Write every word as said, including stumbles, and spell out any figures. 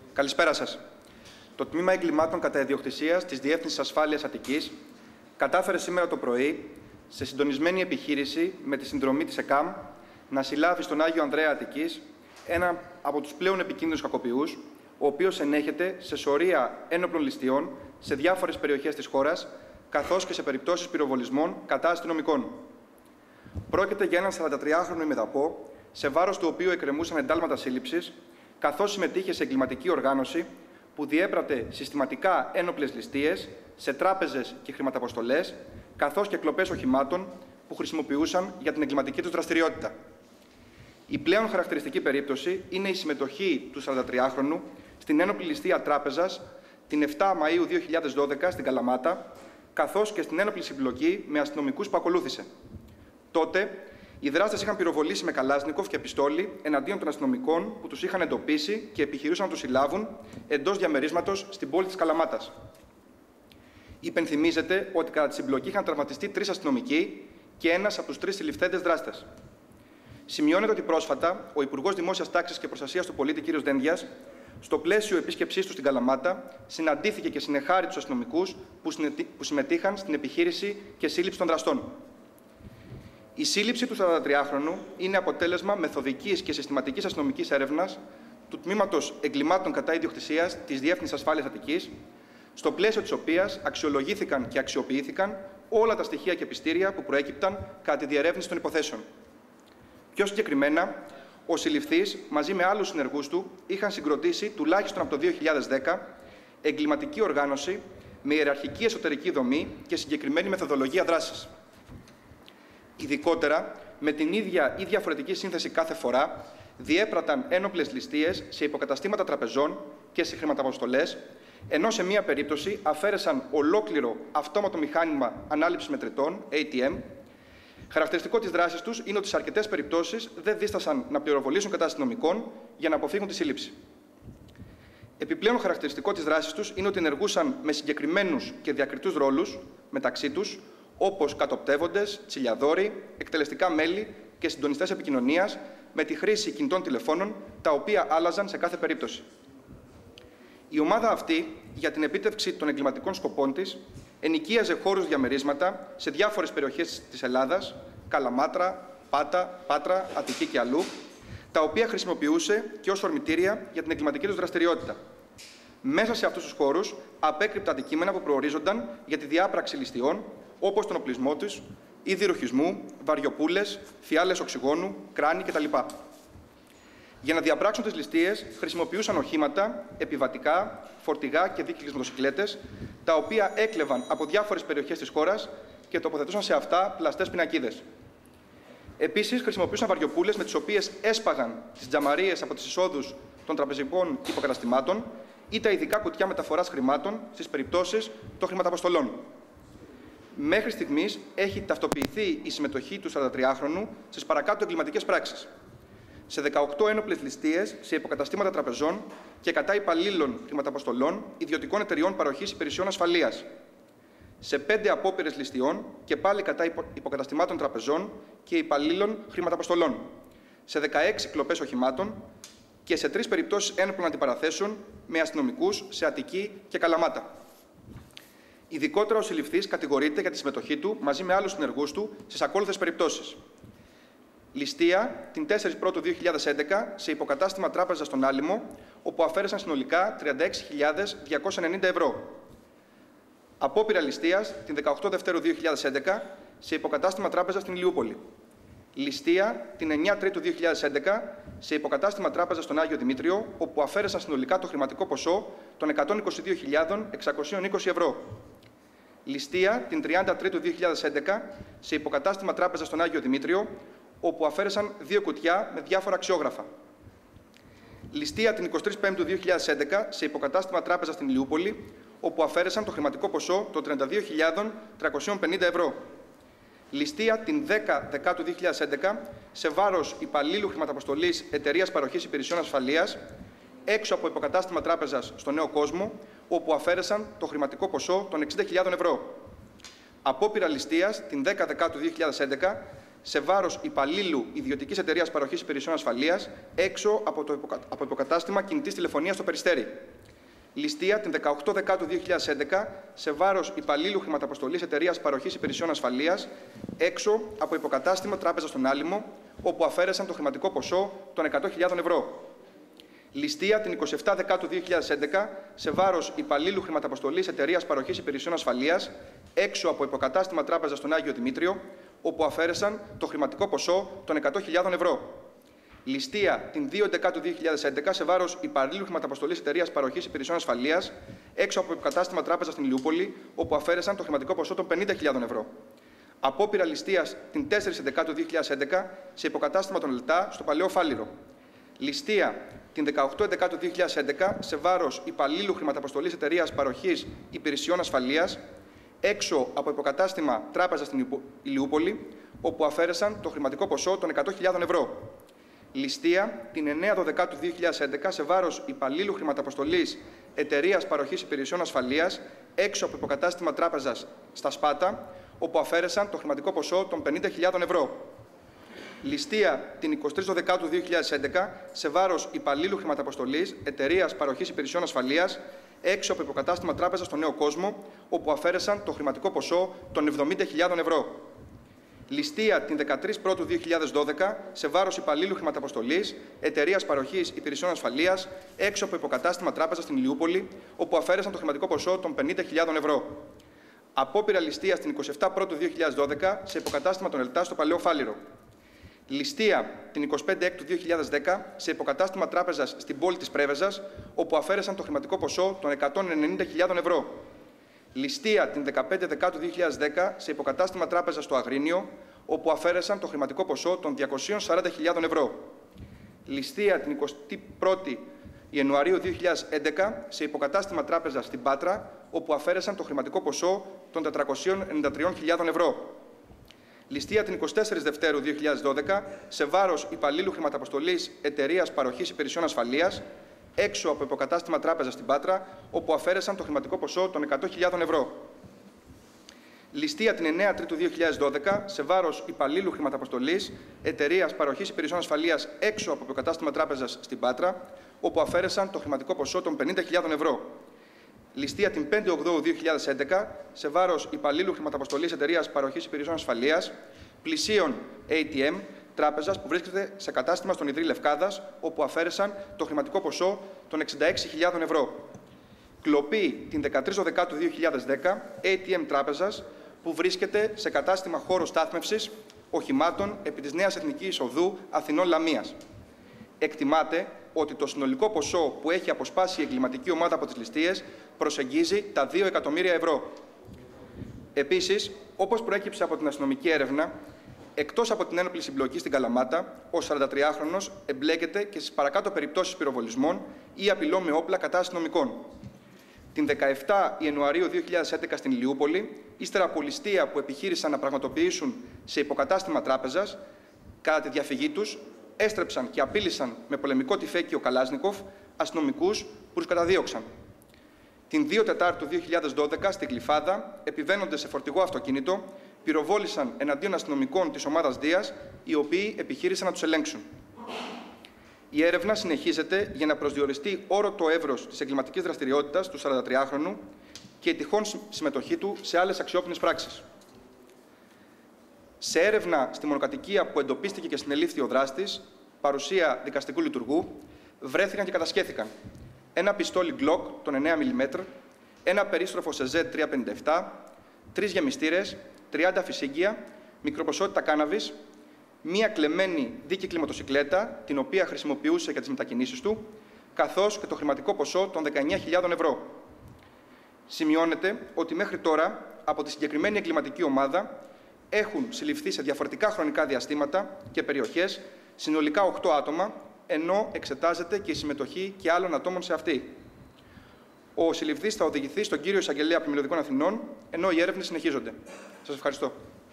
Καλησπέρα σας. Το Τμήμα Εγκλημάτων κατά Ιδιοκτησίας της Διεύθυνσης Ασφάλειας Αττικής κατάφερε σήμερα το πρωί, σε συντονισμένη επιχείρηση με τη συνδρομή της ΕΚΑΜ, να συλλάβει στον Άγιο Ανδρέα Αττικής ένα από τους πλέον επικίνδυνους κακοποιούς, ο οποίος ενέχεται σε σωρία ένοπλων ληστείων σε διάφορες περιοχές της χώρας, καθώς και σε περιπτώσεις πυροβολισμών κατά αστυνομικών. Πρόκειται για έναν σαραντατριάχρονο ημεδαπό, σε βάρος του οποίου εκκρεμούσαν εντάλματα σύλληψης, καθώς συμμετείχε σε εγκληματική οργάνωση που διέπρατε συστηματικά ένοπλες ληστείες σε τράπεζες και χρηματαποστολές, καθώς και κλοπές οχημάτων που χρησιμοποιούσαν για την εγκληματική τους δραστηριότητα. Η πλέον χαρακτηριστική περίπτωση είναι η συμμετοχή του σαραντατριάχρονου στην ένοπλη ληστεία τράπεζας την επτά Μαΐου δύο χιλιάδες δώδεκα στην Καλαμάτα, καθώς και στην ένοπλη συμπλοκή με αστυνομικούς που ακολούθησε. Τότε, οι δράστες είχαν πυροβολήσει με καλάσνικοφ και πιστόλι εναντίον των αστυνομικών που τους είχαν εντοπίσει και επιχειρούσαν να τους συλλάβουν εντός διαμερίσματος στην πόλη της Καλαμάτας. Υπενθυμίζεται ότι κατά τη συμπλοκή είχαν τραυματιστεί τρεις αστυνομικοί και ένας από τους τρεις συλληφθέντες δράστες. Σημειώνεται ότι πρόσφατα ο Υπουργός Δημόσιας Τάξης και Προστασίας του Πολίτη κ. Δένδιας, στο πλαίσιο επίσκεψής του στην Καλαμάτα, συναντήθηκε και συνεχάρη τους αστυνομικούς που συμμετείχαν στην επιχείρηση και σύλληψη των δραστών. Η σύλληψη του σαραντατριάχρονου είναι αποτέλεσμα μεθοδικής και συστηματικής αστυνομικής έρευνας του Τμήματος Εγκλημάτων κατά Ιδιοκτησίας της Διεύθυνσης Ασφάλειας Αττικής, στο πλαίσιο της οποίας αξιολογήθηκαν και αξιοποιήθηκαν όλα τα στοιχεία και πιστήρια που προέκυπταν κατά τη διερεύνηση των υποθέσεων. Πιο συγκεκριμένα, ο συλληφθής μαζί με άλλους συνεργούς του είχαν συγκροτήσει τουλάχιστον από το δύο χιλιάδες δέκα εγκληματική οργάνωση με ιεραρχική εσωτερική δομή και συγκεκριμένη μεθοδολογία δράσης. Ειδικότερα, με την ίδια ή διαφορετική σύνθεση κάθε φορά, διέπραταν ένοπλες ληστείες σε υποκαταστήματα τραπεζών και σε χρηματαποστολές, ενώ σε μία περίπτωση αφαίρεσαν ολόκληρο αυτόματο μηχάνημα ανάληψης μετρητών, έι τι εμ. Χαρακτηριστικό της δράσης τους είναι ότι σε αρκετές περιπτώσεις δεν δίστασαν να πληροβολήσουν κατά αστυνομικών για να αποφύγουν τη σύλληψη. Επιπλέον, χαρακτηριστικό της δράσης τους είναι ότι ενεργούσαν με συγκεκριμένους και διακριτούς ρόλους μεταξύ τους, όπως κατοπτεύοντες, τσιλιαδόροι, εκτελεστικά μέλη και συντονιστές επικοινωνίας, με τη χρήση κινητών τηλεφώνων, τα οποία άλλαζαν σε κάθε περίπτωση. Η ομάδα αυτή, για την επίτευξη των εγκληματικών σκοπών της, ενοικίαζε χώρους διαμερίσματα σε διάφορες περιοχές της Ελλάδας, Καλαμάτρα, Πάτα, Πάτρα, Αττική και αλλού, τα οποία χρησιμοποιούσε και ως ορμητήρια για την εγκληματική τους δραστηριότητα. Μέσα σε αυτούς τους χώρους απέκρυπτα αντικείμενα που προορίζονταν για τη διάπραξη ληστειών, όπως τον οπλισμό τους, είδη ροχισμού, βαριοπούλες, φιάλες οξυγόνου, κράνη κτλ. Για να διαπράξουν τις ληστείες, χρησιμοποιούσαν οχήματα, επιβατικά, φορτηγά και δίκτυες μοτοσικλέτες, τα οποία έκλεβαν από διάφορες περιοχές της χώρας και τοποθετούσαν σε αυτά πλαστές πινακίδες. Επίσης, χρησιμοποιούσαν βαριοπούλες με τις οποίες έσπαγαν τις τζαμαρίες από τις εισόδους των τραπεζικών υποκαταστημάτων ή τα ειδικά κουτιά μεταφοράς χρημάτων στις περιπτώσεις των χρηματαποστολών. Μέχρι στιγμής έχει ταυτοποιηθεί η συμμετοχή του σαραντατριάχρονου στις παρακάτω εγκληματικές πράξεις. Σε δεκαοκτώ ένοπλες ληστείες σε υποκαταστήματα τραπεζών και κατά υπαλλήλων χρηματαποστολών ιδιωτικών εταιριών παροχής υπηρεσιών ασφαλείας. Σε πέντε απόπειρες ληστειών και πάλι κατά υποκαταστημάτων τραπεζών και υπαλλήλων χρηματαποστολών. Σε δεκαέξι κλοπές οχημάτων και σε τρεις περιπτώσεις ένοπλων αντιπαραθέσεων με αστυνομικούς σε Αττική και Καλαμάτα. Ειδικότερα, ο συλληφθής κατηγορείται για τη συμμετοχή του μαζί με άλλους συνεργούς του στις ακόλουθες περιπτώσεις. Ληστεία την τέσσερις Πρώτου δύο χιλιάδες έντεκα σε υποκατάστημα τράπεζα στον Άλυμο, όπου αφαίρεσαν συνολικά τριάντα έξι χιλιάδες διακόσια ενενήντα ευρώ. Απόπειρα ληστείας την δεκαοκτώ Δευτέρου δύο χιλιάδες έντεκα σε υποκατάστημα τράπεζα στην Ηλιούπολη. Ληστεία την εννέα Τρίτου δύο χιλιάδες έντεκα σε υποκατάστημα τράπεζα στον Άγιο Δημήτριο, όπου αφαίρεσαν συνολικά το χρηματικό ποσό των εκατόν είκοσι δύο χιλιάδες εξακόσια είκοσι ευρώ. Ληστεία την τριάντα Τρίτου δύο χιλιάδες έντεκα σε υποκατάστημα τράπεζα στον Άγιο Δημήτριο, όπου αφαίρεσαν δύο κουτιά με διάφορα αξιόγραφα. Ληστεία την εικοστή Πέμπτου δύο χιλιάδες έντεκα σε υποκατάστημα τράπεζα στην Ηλιούπολη, όπου αφαίρεσαν το χρηματικό ποσό των τριάντα δύο χιλιάδες τριακόσια πενήντα ευρώ. Ληστεία την δέκα Δεκάτου δύο χιλιάδες έντεκα σε βάρος υπαλλήλου χρηματαποστολής εταιρείας παροχής υπηρεσιών ασφαλείας, έξω από υποκατάστημα τράπεζας στο Νέο Κόσμο, όπου αφαίρεσαν το χρηματικό ποσό των εξήντα χιλιάδες ευρώ. Απόπειρα ληστείας την δέκα Δεκάτου δύο χιλιάδες έντεκα σε βάρος υπαλλήλου ιδιωτικής εταιρείας παροχής υπηρεσιών ασφαλείας έξω από το από υποκατάστημα κινητής τηλεφωνίας στο Περιστέρι. Ληστεία την δεκαοκτώ Δεκάτου δύο χιλιάδες έντεκα σε βάρος υπαλλήλου χρηματαποστολής εταιρείας παροχής υπηρεσιών ασφαλείας έξω από υποκατάστημα τράπεζα στον Άλυμο, όπου αφαίρεσαν το χρηματικό ποσό των εκατό χιλιάδων ευρώ. Ληστεία την εικοστή εβδόμη Δεκάτου δύο χιλιάδες έντεκα σε βάρος υπαλλήλου χρηματαποστολής εταιρείας παροχής υπηρεσιών ασφαλείας έξω από υποκατάστημα τράπεζα στον Άγιο Δημήτριο, όπου αφαίρεσαν το χρηματικό ποσό των εκατό χιλιάδων ευρώ. Ληστεία την δεύτερη Δεκάτου δύο χιλιάδες έντεκα σε βάρος υπαλλήλου χρηματαποστολής εταιρείας παροχής υπηρεσιών ασφαλείας έξω από υποκατάστημα τράπεζα στην Ηλιούπολη, όπου αφαίρεσαν το χρηματικό ποσό των πενήντα χιλιάδων ευρώ. Απόπειρα ληστείας την τέσσερις Δεκάτου δύο χιλιάδες έντεκα σε υποκατάστημα των ΕΛΤΑ στο Παλαιό Φάληρο. Ληστεία την δεκαοκτώ Δεκάτου δύο χιλιάδες έντεκα σε βάρος υπαλλήλου χρηματαποστολής εταιρείας παροχής υπηρεσιών ασφαλείας έξω από υποκατάστημα τράπεζα στην Ηλιούπολη, όπου αφαίρεσαν το χρηματικό ποσό των εκατό χιλιάδων ευρώ. Ληστεία την εννέα Δεκάτου δύο χιλιάδες έντεκα σε βάρος υπαλλήλου χρηματαποστολής εταιρείας παροχής υπηρεσιών ασφαλείας έξω από υποκατάστημα τράπεζας στα Σπάτα, όπου αφαίρεσαν το χρηματικό ποσό των πενήντα χιλιάδων ευρώ. Ληστεία την εικοστή τρίτη Δεκάτου δύο χιλιάδες έντεκα σε βάρος υπαλλήλου χρηματαποστολής εταιρείας παροχής υπηρεσιών ασφαλείας έξω από υποκατάστημα τράπεζα στον Νέο Κόσμο, όπου αφαίρεσαν το χρηματικό ποσό των εβδομήντα χιλιάδων ευρώ. Ληστεία την δεκατρείς Πρώτου δύο χιλιάδες δώδεκα σε βάρος υπαλλήλου χρηματαποστολής εταιρείας παροχής υπηρεσιών ασφαλείας έξω από υποκατάστημα τράπεζα στην Ηλιούπολη, όπου αφαίρεσαν το χρηματικό ποσό των πενήντα χιλιάδων ευρώ. Απόπειρα ληστείας την εικοστή εβδόμη Πρώτου δύο χιλιάδες δώδεκα σε υποκατάστημα των ΕΛΤΑ στο Παλαιό Φάληρο. Ληστεία την εικοστή πέμπτη Έκτου δύο χιλιάδες δέκα σε υποκατάστημα τράπεζας στην πόλη της Πρέβεζας, όπου αφαίρεσαν το χρηματικό ποσό των εκατόν ενενήντα χιλιάδων ευρώ. Ληστεία την δεκαπέντε Δεκάτου δύο χιλιάδες δέκα σε υποκατάστημα τράπεζας στο Αγρίνιο, όπου αφαίρεσαν το χρηματικό ποσό των διακοσίων σαράντα χιλιάδων ευρώ. Ληστεία την εικοστή πρώτη Ιανουαρίου δύο χιλιάδες έντεκα σε υποκατάστημα τράπεζας στην Πάτρα, όπου αφαίρεσαν το χρηματικό ποσό των τετρακοσίων ενενήντα τριών χιλιάδων ευρώ. Ληστεία την εικοστή τέταρτη Δευτέρου δύο χιλιάδες δώδεκα σε βάρος υπαλλήλου χρηματαποστολής εταιρείας παροχής υπηρεσιών ασφαλείας έξω από υποκατάστημα τράπεζα στην Πάτρα, όπου αφαίρεσαν το χρηματικό ποσό των εκατό χιλιάδων ευρώ. Ληστεία την εννέα Τρίτου δύο χιλιάδες δώδεκα σε βάρος υπαλλήλου χρηματαποστολής εταιρείας παροχής υπηρεσιών ασφαλείας έξω από υποκατάστημα τράπεζας στην Πάτρα, όπου αφαίρεσαν το χρηματικό ποσό των πενήντα χιλιάδων ευρώ. Ληστεία την πέμπτη Οκτώου δύο χιλιάδες έντεκα σε βάρος υπαλλήλου χρηματαποστολής εταιρείας παροχής υπηρεσιών ασφαλείας πλησίων έι τι εμ τράπεζας που βρίσκεται σε κατάστημα στον Ιδρύ Λευκάδας, όπου αφαίρεσαν το χρηματικό ποσό των εξήντα έξι χιλιάδων ευρώ. Κλοπή την δεκατρείς Δεκάτου δύο χιλιάδες δέκα έι τι εμ τράπεζας που βρίσκεται σε κατάστημα χώρο στάθμευσης οχημάτων επί της Νέας Εθνικής Οδού Αθηνών Λαμίας. Εκτιμάται ότι το συνολικό ποσό που έχει αποσπάσει η εγκληματική ομάδα από τις ληστείες προσεγγίζει τα δύο εκατομμύρια ευρώ. Επίσης, όπως προέκυψε από την αστυνομική έρευνα, εκτός από την ένοπλη συμπλοκή στην Καλαμάτα, ο σαραντατριάχρονος εμπλέκεται και στις παρακάτω περιπτώσεις πυροβολισμών ή απειλών με όπλα κατά αστυνομικών. Την δεκαεφτά Ιανουαρίου δύο χιλιάδες έντεκα στην Ηλιούπολη, ύστερα από ληστεία που επιχείρησαν να πραγματοποιήσουν σε υποκατάστημα τράπεζας, κατά τη διαφυγή τους, έστρεψαν και απείλησαν με πολεμικό τυφέκιο Καλάζνικοφ αστυνομικούς που τους καταδίωξαν. Την δεύτερη Τετάρτου δύο χιλιάδες δώδεκα στη Γλυφάδα, επιβαίνοντας σε φορτηγό αυτοκίνητο, πυροβόλησαν εναντίον αστυνομικών της ομάδας Δίας, οι οποίοι επιχείρησαν να τους ελέγξουν. Η έρευνα συνεχίζεται για να προσδιοριστεί όρο το εύρος της εγκληματικής δραστηριότητας του σαραντατριάχρονου και η τυχόν συμμετοχή του σε άλλες αξιόπινες πράξεις. Σε έρευνα στη μονοκατοικία που εντοπίστηκε και συνελήφθη ο δράστης, παρουσία δικαστικού λειτουργού, βρέθηκαν και κατασχέθηκαν ένα πιστόλι Glock των εννέα μιλιμέτρων, ένα περίστροφο σε ζετ τριακόσια πενήντα επτά, τρεις γεμιστήρες, τριάντα φυσίγγια, μικροποσότητα κάναβης, μία κλεμμένη δίκυκλη μοτοσικλέτα, την οποία χρησιμοποιούσε για τις μετακινήσεις του, καθώς και το χρηματικό ποσό των δεκαεννέα χιλιάδων ευρώ. Σημειώνεται ότι μέχρι τώρα από τη συγκεκριμένη εγκληματική ομάδα έχουν συλληφθεί σε διαφορετικά χρονικά διαστήματα και περιοχές συνολικά οκτώ άτομα, ενώ εξετάζεται και η συμμετοχή και άλλων ατόμων σε αυτή. Ο συλληφθής θα οδηγηθεί στον κύριο Εισαγγελέα Πλημμυριωδικών Αθηνών, ενώ οι έρευνες συνεχίζονται. Σας ευχαριστώ.